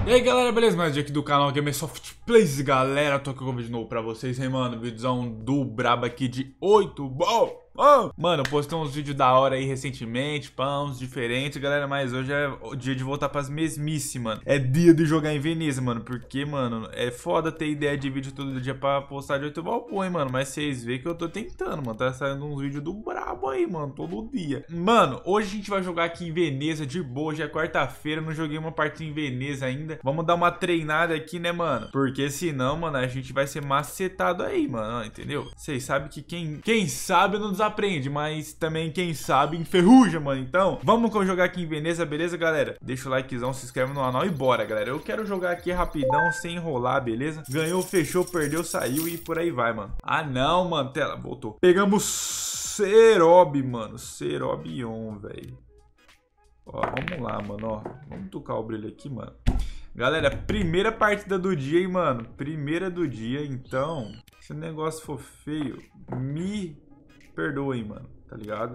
E aí galera, beleza? Mais um dia aqui do canal Gamersoft Plays, galera, tô aqui com um vídeo novo pra vocês, hein, mano, vídeozão do brabo aqui de 8 bom. Mano, eu postei uns vídeos da hora aí recentemente, uns diferentes, galera, mas hoje é o dia de voltar pras mesmices, mano. É dia de jogar em Veneza, mano, porque, mano, é foda ter ideia de vídeo todo dia pra postar de 8 bom, hein, mano, mas vocês veem que eu tô tentando, mano, tá saindo uns vídeos do brabo aí, mano, todo dia. Mano, hoje a gente vai jogar aqui em Veneza de boa, já é quarta-feira, não joguei uma partida em Veneza ainda. Vamos dar uma treinada aqui, né, mano, porque senão, mano, a gente vai ser macetado aí, mano, entendeu? Vocês sabem que quem sabe não desaprende, mas também quem sabe enferruja, mano. Então, vamos jogar aqui em Veneza, beleza, galera? Deixa o likezão, se inscreve no canal e bora, galera. Eu quero jogar aqui rapidão, sem enrolar, beleza? Ganhou, fechou, perdeu, saiu e por aí vai, mano. Ah, não, mano. Tela, voltou. Pegamos Serob, mano. Serobion, velho. Ó, vamos lá, mano, ó. Vamos tocar o brilho aqui, mano. Galera, primeira partida do dia, hein, mano. Primeira do dia, então, se o negócio for feio, me perdoem, mano, tá ligado?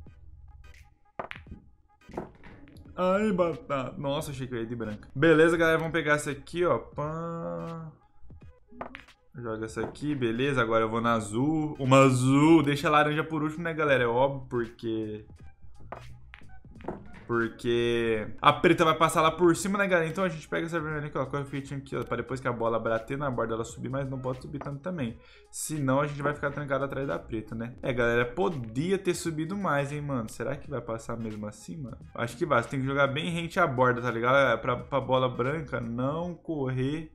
Ai, batata. Nossa, achei que eu ia de branca. Beleza, galera, vamos pegar essa aqui, ó. Pã. Joga essa aqui, beleza. Agora eu vou na azul. Uma azul. Deixa a laranja por último, né, galera? É óbvio, porque a preta vai passar lá por cima, né, galera? Então a gente pega essa vermelha aqui, ó, com o efeitinho aqui, ó, pra depois que a bola bater na borda ela subir, mas não pode subir tanto também. Senão a gente vai ficar trancado atrás da preta, né? É, galera, podia ter subido mais, hein, mano? Será que vai passar mesmo assim, mano? Acho que vai. Você tem que jogar bem rente à borda, tá ligado? Pra bola branca não correr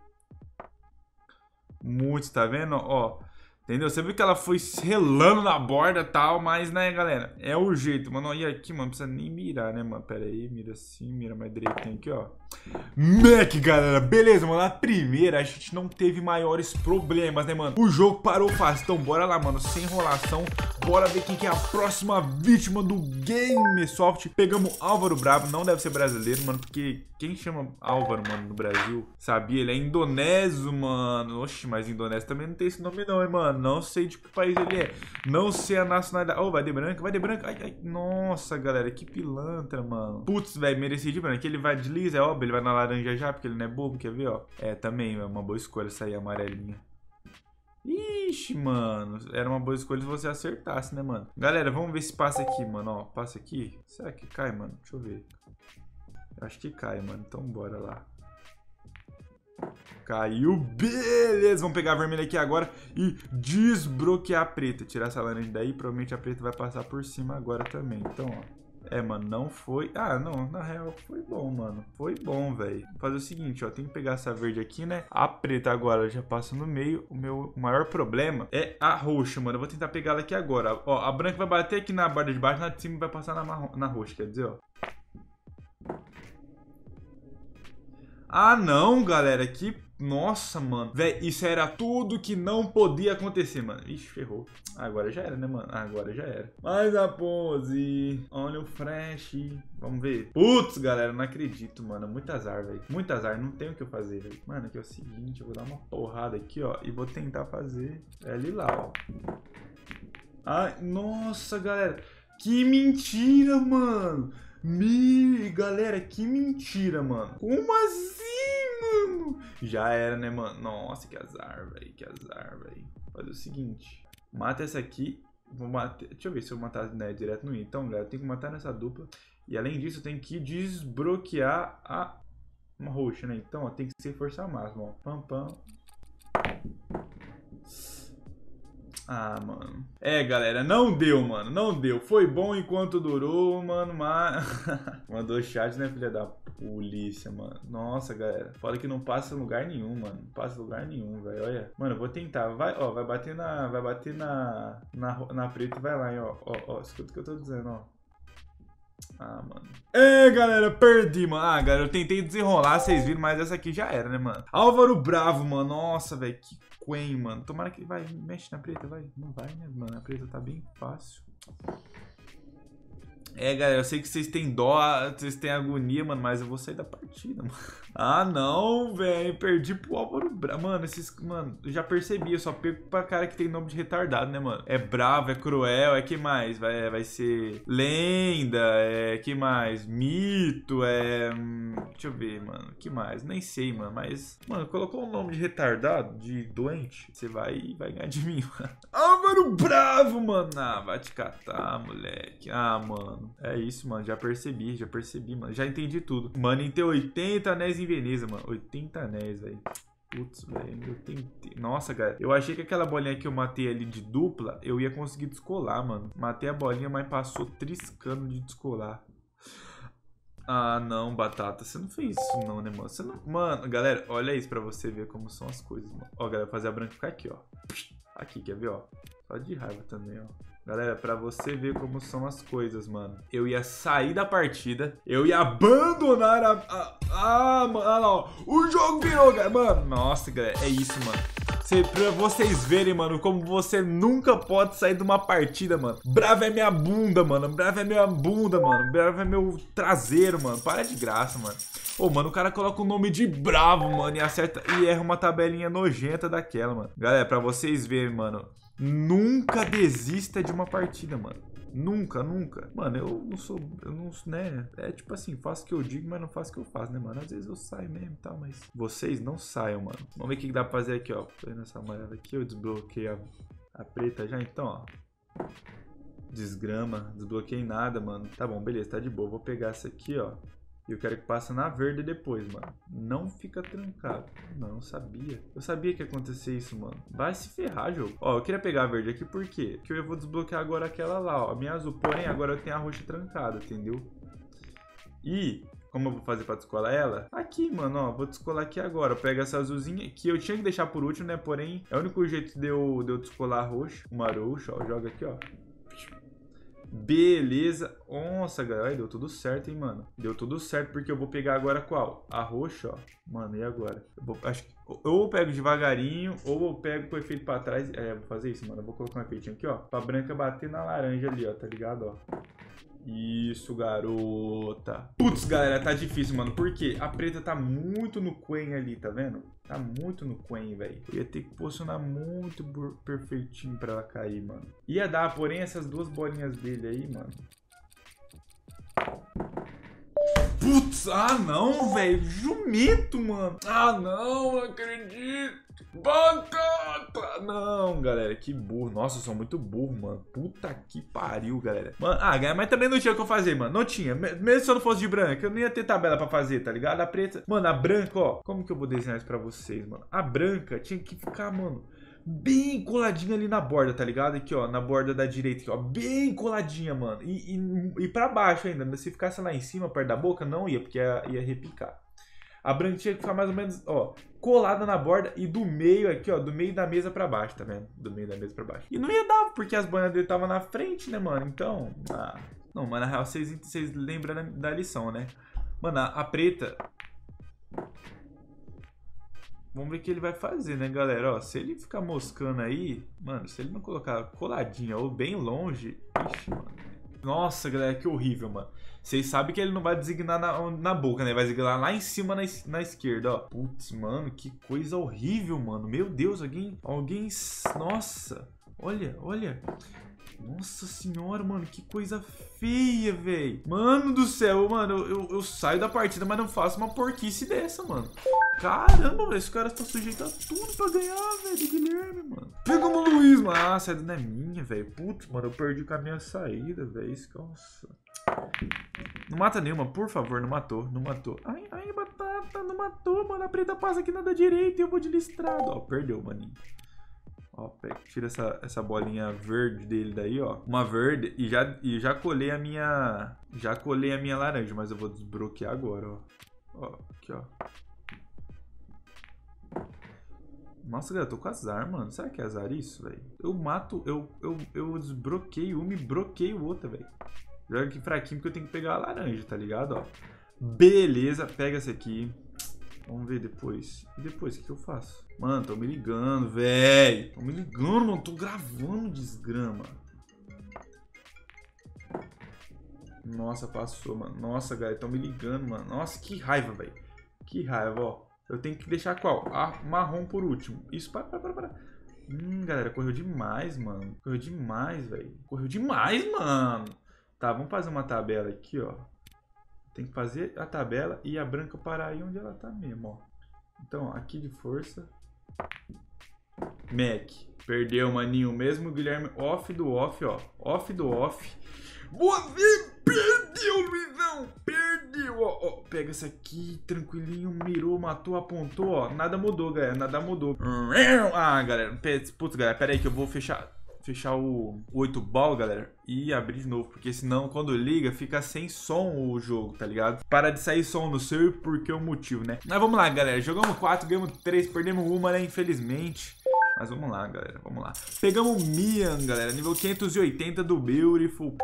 muito, tá vendo? Ó. Entendeu? Você viu que ela foi relando na borda e tal, mas, né, galera, é o jeito, mano. E aqui, mano, não precisa nem mirar, né, mano? Pera aí, mira assim, mira mais direitinho aqui, ó. Mac, galera, beleza, mano. Na primeira, a gente não teve maiores problemas, né, mano? O jogo parou fácil, então bora lá, mano, sem enrolação. Bora ver quem que é a próxima vítima do Gamersoft. Pegamos Álvaro Bravo, não deve ser brasileiro, mano, porque quem chama Álvaro, mano, no Brasil, sabia? Ele é indonésio, mano. Oxi, mas indonésio também não tem esse nome não, hein, mano. Não sei de que país ele é. Não sei a nacionalidade. Oh, vai de branca, vai de branca. Ai, ai. Nossa, galera, que pilantra, mano. Putz, velho, merecia de branca. Ele vai de lisa, é óbvio. Ele vai na laranja já, porque ele não é bobo, quer ver, ó. É, também é uma boa escolha sair amarelinha. Ixi, mano. Era uma boa escolha se você acertasse, né, mano? Galera, vamos ver se passa aqui, mano, ó. Passa aqui. Será que cai, mano? Deixa eu ver. Eu acho que cai, mano. Então bora lá. Caiu, beleza. Vamos pegar a vermelha aqui agora e desbloquear a preta. Tirar essa laranja daí, provavelmente a preta vai passar por cima agora também. Então, ó. É, mano, não foi... Ah, não, na real foi bom, mano. Foi bom, velho. Vou fazer o seguinte, ó. Tem que pegar essa verde aqui, né? A preta agora já passa no meio. O meu maior problema é a roxa, mano. Eu vou tentar pegar ela aqui agora. Ó, a branca vai bater aqui na borda de baixo, na de cima vai passar na roxa, quer dizer, ó. Ah, não, galera, que... Nossa, mano. Véi, isso era tudo que não podia acontecer, mano. Ixi, ferrou. Agora já era, né, mano? Agora já era. Mais a pose. Olha o flash. Vamos ver. Putz, galera, não acredito, mano. Muito azar, velho. Muito azar. Não tem o que eu fazer, velho. Mano, aqui é o seguinte. Eu vou dar uma porrada aqui, ó. E vou tentar fazer ali lá, ó. Ai, nossa, galera. Que mentira, mano. Galera, que mentira, mano. Como assim, mano? Já era, né, mano? Nossa, que azar, velho. Que azar, velho. Fazer o seguinte. Mata essa aqui. Vou matar. Deixa eu ver se eu matar, né, direto no I. Então, galera, eu tenho que matar nessa dupla. E além disso, eu tenho que desbloquear uma roxa, né? Então, ó, tem que ser força máxima, ó. Pam, pam. Ah, mano. É, galera, não deu, mano. Não deu. Foi bom enquanto durou, mano, mas... Mandou chat, né, filha da polícia, mano. Nossa, galera. Foda que não passa em lugar nenhum, mano. Não passa em lugar nenhum, velho. Olha. Mano, eu vou tentar. Vai, ó, vai bater na preta e vai lá, hein, ó. Ó, escuta o que eu tô dizendo, ó. Ah, mano. É, galera, perdi, mano. Ah, galera, eu tentei desenrolar, vocês viram, mas essa aqui já era, né, mano? Álvaro Bravo, mano. Nossa, velho, que quen, mano. Tomara que vai, mexe na preta, vai. Não vai, né, mano? A preta tá bem fácil. É, galera, eu sei que vocês têm dó, vocês têm agonia, mano, mas eu vou sair da partida, mano. Ah, não, velho, perdi pro Álvaro Bravo. Mano, mano, eu já percebi, eu só perco pra cara que tem nome de retardado, né, mano? É bravo, é cruel, é que mais? Vai ser lenda, é que mais? Mito, deixa eu ver, mano, que mais? Nem sei, mano, mas... Mano, colocou um nome de retardado, de doente, você vai ganhar de mim, mano. Álvaro Bravo, mano. Ah, vai te catar, moleque. Ah, mano. É isso, mano. Já percebi, mano. Já entendi tudo. Mano, em ter 80 anéis em Veneza, mano. 80 anéis, velho. Putz, velho. Eu tentei. Nossa, cara. Eu achei que aquela bolinha que eu matei ali de dupla, eu ia conseguir descolar, mano. Matei a bolinha, mas passou triscando de descolar. Ah, não, Batata. Você não fez isso não, né, mano? Você não... Mano, galera, olha isso pra você ver como são as coisas, mano. Ó, galera, fazer a branca ficar aqui, ó. Aqui, quer ver, ó? Só de raiva também, ó. Galera, pra você ver como são as coisas, mano. Eu ia sair da partida. Eu ia abandonar mano, olha lá, ó. O jogo virou, galera. Mano, nossa, galera. É isso, mano. Pra vocês verem, mano, como você nunca pode sair de uma partida, mano. Bravo é minha bunda, mano. Bravo é minha bunda, mano. Bravo é meu traseiro, mano. Para de graça, mano. Ô, mano, o cara coloca o nome de Bravo, mano, e acerta e erra uma tabelinha nojenta daquela, mano. Galera, pra vocês verem, mano, nunca desista de uma partida, mano. Nunca, nunca. Mano, eu não, né? É tipo assim, faço o que eu digo, mas não faço o que eu faço, né, mano? Às vezes eu saio mesmo e tal, mas vocês não saiam, mano. Vamos ver o que dá pra fazer aqui, ó. Tô indo nessa amarela aqui, eu desbloqueei a preta já, então, ó. Desgrama, desbloqueei nada, mano. Tá bom, beleza, tá de boa. Vou pegar essa aqui, ó. E eu quero que passe na verde depois, mano. Não fica trancado. Não, eu sabia. Eu sabia que ia acontecer isso, mano. Vai se ferrar, jogo. Ó, eu queria pegar a verde aqui, por quê? Porque eu vou desbloquear agora aquela lá, ó. A minha azul. Porém, agora eu tenho a roxa trancada, entendeu? E... como eu vou fazer pra descolar ela? Aqui, mano, ó. Vou descolar aqui agora. Eu pego essa azulzinha, que eu tinha que deixar por último, né? Porém, é o único jeito de eu descolar a roxa. Uma roxa, ó. Joga aqui, ó. Beleza. Nossa, galera, deu tudo certo, hein, mano. Deu tudo certo, porque eu vou pegar agora qual? A roxa, ó. Mano, e agora? Acho que ou eu pego devagarinho, ou eu pego com o efeito pra trás. É, vou fazer isso, mano. Eu vou colocar um efeitinho aqui, ó. Pra branca bater na laranja ali, ó. Tá ligado, ó? Isso, garota. Putz, galera, tá difícil, mano. Por quê? A preta tá muito no Quen ali, tá vendo? Tá muito no Quen, velho. Eu ia ter que posicionar muito perfeitinho pra ela cair, mano. Ia dar, porém, essas duas bolinhas dele aí, mano. Putz, ah não, velho. Jumento, mano. Ah não, não acredito. Batata! Não, galera, que burro. Nossa, eu sou muito burro, mano. Puta que pariu, galera. Mano, mas também não tinha o que eu fazer, mano. Não tinha. Mesmo se eu não fosse de branca, eu não ia ter tabela pra fazer, tá ligado? A preta... Mano, a branca, ó. Como que eu vou desenhar isso pra vocês, mano? A branca tinha que ficar, mano, bem coladinha ali na borda, tá ligado? Aqui, ó, na borda da direita, aqui, ó. Bem coladinha, mano. E pra baixo ainda. Se ficasse lá em cima, perto da boca, não ia, porque ia repicar. A branca tinha que ficar mais ou menos, ó, colada na borda e do meio aqui, ó, do meio da mesa pra baixo, tá vendo? Do meio da mesa pra baixo. E não ia dar, porque as boias dele estavam na frente, né, mano? Então, não, mas na real, vocês lembram da lição, né? Mano, a preta... Vamos ver o que ele vai fazer, né, galera? Ó, se ele ficar moscando aí... Mano, se ele não colocar coladinha ou bem longe... Ixi, mano. Nossa, galera, que horrível, mano. Vocês sabem que ele não vai designar na boca, né? Vai designar lá em cima na esquerda, ó. Putz, mano, que coisa horrível, mano. Meu Deus, alguém... Nossa, olha, olha. Nossa senhora, mano, que coisa feia, velho. Mano do céu, mano, eu saio da partida, mas não faço uma porquice dessa, mano. Caramba, velho, esse cara tá sujeito a tudo pra ganhar, velho, do Guilherme, mano. Pegamos o Luiz, mano. Ah, a saída não é minha, velho. Putz, mano, eu perdi com a minha saída, velho. Nossa. Não mata nenhuma, por favor, não matou, não matou. Ai, batata, não matou, mano. A preta passa aqui na da direita e eu vou de listrado. Ó, perdeu, maninho. Ó, tira essa bolinha verde dele daí, ó. Uma verde e já colei a minha... Já colei a minha laranja, mas eu vou desbloquear agora, ó. Ó, aqui, ó. Nossa, galera, eu tô com azar, mano. Será que é azar isso, velho? Eu mato, eu desbloqueio uma e bloqueio outra, velho. Joga aqui fraquinho porque eu tenho que pegar a laranja, tá ligado, ó. Beleza, pega essa aqui. Vamos ver depois. E depois, o que eu faço? Mano, tô me ligando, velho. Tô me ligando, mano. Tô gravando, desgrama. Nossa, passou, mano. Nossa, galera, estão me ligando, mano. Nossa, que raiva, velho. Que raiva, ó. Eu tenho que deixar qual? A marrom por último. Isso, para. Galera, correu demais, mano. Correu demais, velho. Correu demais, mano. Tá, vamos fazer uma tabela aqui, ó. Tem que fazer a tabela e a branca parar aí onde ela tá mesmo, ó. Então, ó, aqui de força. Mac. Perdeu, maninho. Mesmo o Guilherme off do off, ó. Off do off. Você perdeu, Luizão. Perdeu, ó. Pega essa aqui, tranquilinho. Mirou, matou, apontou, ó. Nada mudou, galera. Nada mudou. Ah, galera. Putz, galera. Pera aí que eu vou fechar o 8 ball, galera, e abrir de novo, porque senão quando liga fica sem som o jogo, tá ligado? Para de sair som no seu, porque é o motivo, né? Mas vamos lá, galera, jogamos 4, ganhamos 3, perdemos uma, né, infelizmente. Mas vamos lá, galera, vamos lá. Pegamos o Mian, galera, nível 580 do Beautiful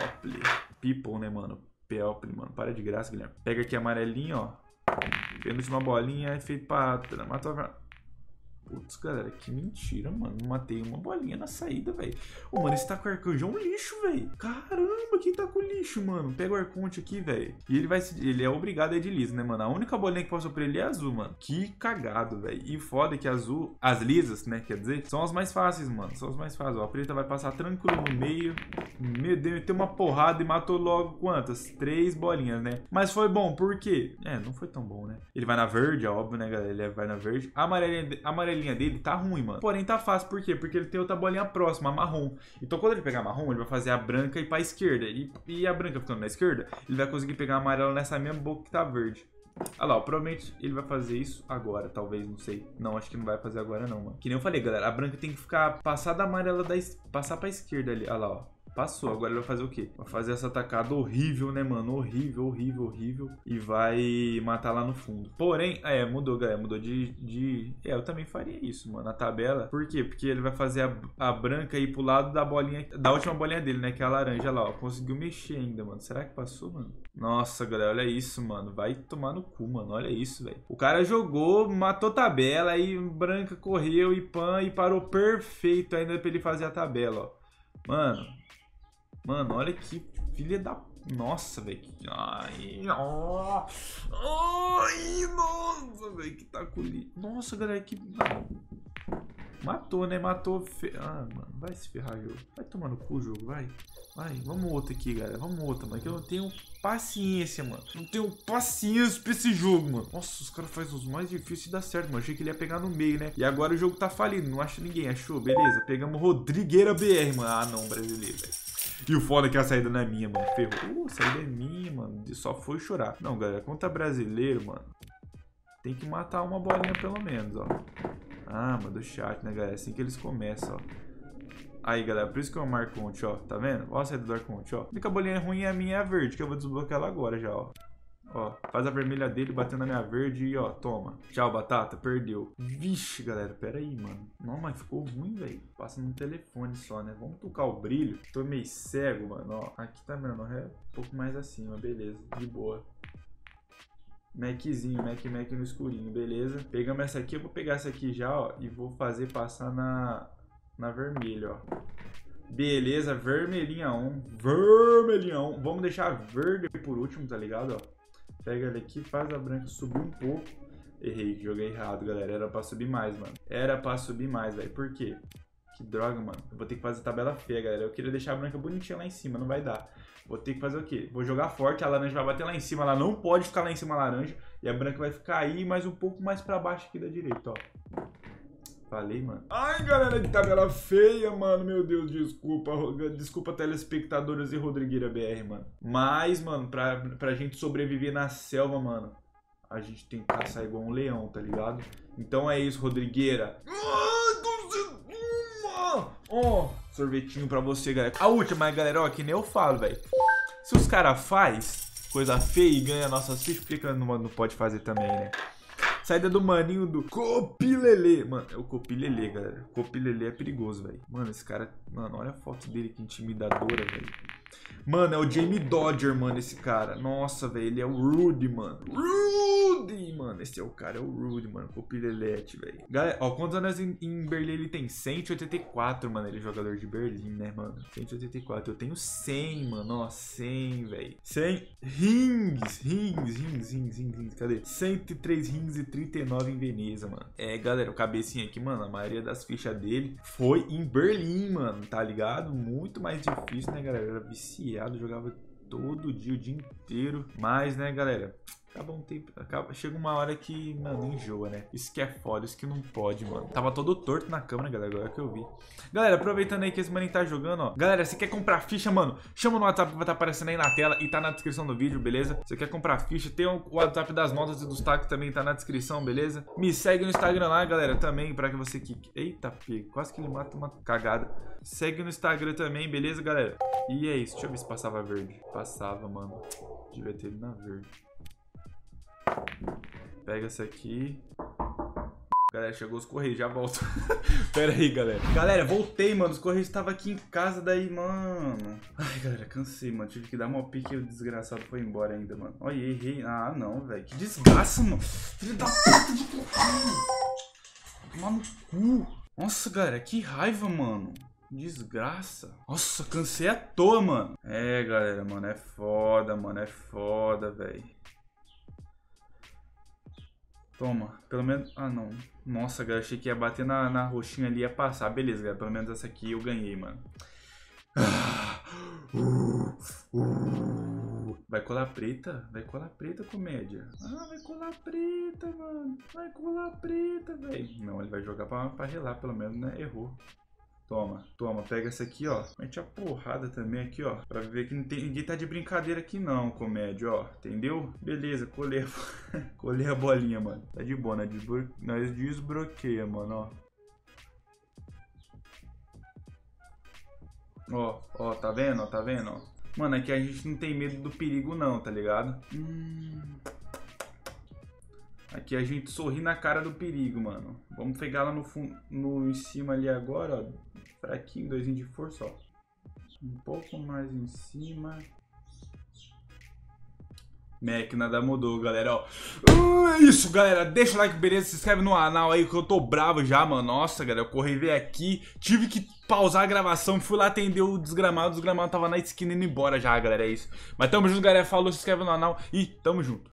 People, né, mano? People, mano, para de graça, Guilherme. Pega aqui amarelinho, ó. Penúltima bolinha, efeito pátria, matou a... Putz, galera, que mentira, mano. Matei uma bolinha na saída, velho. Ô, mano, esse tá com arcanjo é um lixo, velho. Caramba, quem tá com lixo, mano? Pega o arconte aqui, velho. E ele é obrigado a ir de liso, né, mano? A única bolinha que passou pra ele é azul, mano. Que cagado, velho. E foda que azul, as lisas, né, quer dizer, são as mais fáceis, mano. São as mais fáceis. Ó, a preta vai passar tranquilo no meio. Meu Deus, meteu uma porrada e matou logo quantas? 3 bolinhas, né? Mas foi bom, por quê? Não foi tão bom, né? Ele vai na verde, é óbvio, né, galera? Ele vai na verde. A amarelinha dele tá ruim, mano. Porém, tá fácil. Por quê? Porque ele tem outra bolinha próxima, a marrom. Então, quando ele pegar a marrom, ele vai fazer a branca e ir pra esquerda. E a branca ficando na esquerda, ele vai conseguir pegar a amarela nessa mesma boca que tá verde. Olha lá, ó, provavelmente ele vai fazer isso agora, talvez, não sei. Não, acho que não vai fazer agora não, mano. Que nem eu falei, galera, a branca tem que ficar passar da amarela, passar pra esquerda ali. Olha lá, ó. Passou, agora ele vai fazer o quê? Vai fazer essa atacada horrível, né, mano? Horrível, horrível, horrível. E vai matar lá no fundo. Porém, mudou, galera. Mudou eu também faria isso, mano. Na tabela. Por quê? Porque ele vai fazer a branca ir pro lado da bolinha, da última bolinha dele, né? Que é a laranja. Olha lá, ó. Conseguiu mexer ainda, mano. Será que passou, mano? Nossa, galera, olha isso, mano. Vai tomar no cu, mano. Olha isso, velho. O cara jogou, matou tabela, aí branca correu e pan e parou perfeito ainda pra ele fazer a tabela, ó. Mano, olha que filha da... Nossa, velho. Ai, nossa, velho. Que tá com lixo. Nossa, galera, que... Matou, né? Matou. Mano, vai se ferrar, jogo. Vai tomar no cu, jogo, vai. Vai, vamos outro aqui, galera. Vamos outro, mano. Que eu não tenho paciência, mano. Não tenho paciência pra esse jogo, mano. Nossa, os caras fazem os mais difíceis e dá certo, mano. Achei que ele ia pegar no meio, né? E agora o jogo tá falido. Não acha ninguém. Achou? Beleza. Pegamos Rodrigueira BR, mano. Ah, não, brasileiro, velho. E o foda é que a saída não é minha, mano. Ferrou. A saída é minha, mano. Só foi chorar. Não, galera. Contra brasileiro, mano. Tem que matar uma bolinha pelo menos, ó. Ah, mano, do chat, né, galera? Assim que eles começam, ó. Aí, galera, por isso que eu marco Arconte, ó. Tá vendo? Ó a saída do Arconte, ó. A única bolinha ruim é a minha, é a verde, que eu vou desbloquear ela agora já, ó. Ó, faz a vermelha dele batendo na minha verde e, ó, toma. Tchau, batata, perdeu. Vixe, galera, pera aí, mano. Não, mas ficou ruim, velho. Passa no telefone só, né? Vamos tocar o brilho. Tô meio cego, mano, ó. Aqui tá, mano, é um pouco mais acima, beleza. De boa. Maczinho, Mac no escurinho, beleza. Pegamos essa aqui, eu vou pegar essa aqui já, ó. E vou fazer passar na vermelha, ó. Beleza, vermelhinha 1. Vermelhinha 1. Vamos deixar a verde por último, tá ligado, ó. Pega ele aqui, faz a branca subir um pouco. Errei, joguei errado, galera. Era pra subir mais, mano. Era pra subir mais, velho. Por quê? Que droga, mano. Eu vou ter que fazer tabela feia, galera. Eu queria deixar a branca bonitinha lá em cima, não vai dar. Vou ter que fazer o quê? Vou jogar forte, a laranja vai bater lá em cima. Ela não pode ficar lá em cima, a laranja. E a branca vai ficar aí, mas um pouco mais pra baixo aqui da direita, ó. Falei, mano. Ai, galera, de tabela feia, mano. Meu Deus, desculpa. Desculpa, telespectadores e Rodrigueira BR, mano. Mas, mano, pra gente sobreviver na selva, mano, a gente tem que caçar igual um leão, tá ligado? Então é isso, Rodrigueira. Ó, sorvetinho pra você, galera. A última, galera, ó, que nem eu falo, velho. Se os caras faz coisa feia e ganha nossas fichas, por que não pode fazer também, né? Saída do maninho do Copilele. Mano, é o Copilele, galera. Copilele é perigoso, velho. Mano, esse cara... Mano, olha a foto dele, que intimidadora, velho. Mano, é o Jamie Dodger, mano, esse cara. Nossa, velho, ele é o Rudy, mano. Rudy, mano. Esse é o cara, é o Rudy, mano. Copilelete, velho. Galera, ó, quantos anos em Berlim ele tem? 184, mano. Ele é jogador de Berlim, né, mano? 184. Eu tenho 100, mano. Ó, 100, velho. 100 rings. Cadê? 103 rings e 39 em Veneza, mano. É, galera, o cabecinha aqui, mano, a maioria das fichas dele foi em Berlim, mano. Tá ligado? Muito mais difícil, né, galera? Era viciado, jogava todo dia, o dia inteiro. Mas, né, galera, acaba um tempo, chega uma hora que, mano, enjoa, né? Isso que é foda, isso que não pode, mano. Tava todo torto na câmera, galera, agora que eu vi. Galera, aproveitando aí que esse maninho tá jogando, ó. Galera, se quer comprar ficha, mano, chama no WhatsApp que vai estar aparecendo aí na tela e tá na descrição do vídeo, beleza? Se quer comprar ficha, tem o WhatsApp das notas e dos taques também, tá na descrição, beleza? Me segue no Instagram lá, galera, também, pra que você quique. Eita, pego, quase que ele mata uma cagada. Segue no Instagram também, beleza, galera? E é isso, deixa eu ver se passava verde. Passava, mano. Devia ter ido na verde. Pega essa aqui. Galera, chegou os Correios, já volto. Pera aí, galera. Galera, voltei, mano. Os Correios estavam aqui em casa, daí, mano. Ai, galera, cansei, mano. Tive que dar uma pique e o desgraçado foi embora ainda, mano. Olha, errei. Ah, não, velho. Que desgraça, mano. Filho da puta de tomar no cu. Nossa, galera, que raiva, mano. Desgraça. Nossa, cansei à toa, mano. É, galera, mano. É foda, mano. É foda, velho. Toma, pelo menos... Ah, não. Nossa, galera, achei que ia bater na roxinha ali e ia passar. Beleza, galera, pelo menos essa aqui eu ganhei, mano. Vai colar preta? Vai colar preta, comédia. Ah, vai colar preta, mano. Vai colar preta, velho. Não, ele vai jogar pra relar, pelo menos, né? Errou. Toma, toma, pega essa aqui, ó. Mete a porrada também aqui, ó. Pra ver que ninguém tá de brincadeira aqui não, comédia, ó. Entendeu? Beleza, colei colei a bolinha, mano. Tá de boa, né? Nós desbloqueia, mano, ó. Ó, tá vendo? Tá vendo? Ó. Mano, aqui a gente não tem medo do perigo não, tá ligado? Aqui a gente sorri na cara do perigo, mano. Vamos pegar lá no fundo, em cima ali agora, ó. Fraquinho, 2 de força, ó. Um pouco mais em cima. Mac, nada mudou, galera, ó. É isso, galera. Deixa o like, beleza? Se inscreve no canal aí que eu tô bravo já, mano. Nossa, galera, eu corri ver aqui. Tive que pausar a gravação. Fui lá atender o desgramado. O desgramado tava na esquina indo embora já, galera. É isso. Mas tamo junto, galera. Falou, se inscreve no canal e tamo junto.